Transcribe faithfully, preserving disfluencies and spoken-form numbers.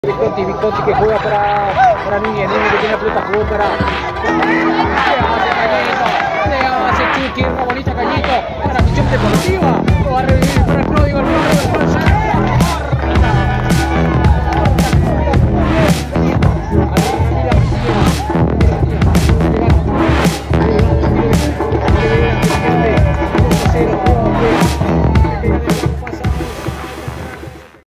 Visconti, Visconti que juega para, para Núñez, Núñez que tiene la pelota, jugó para... ¿Qué hace Cañito? Le hace Chucky, una bonita Cañito para Misión Deportiva.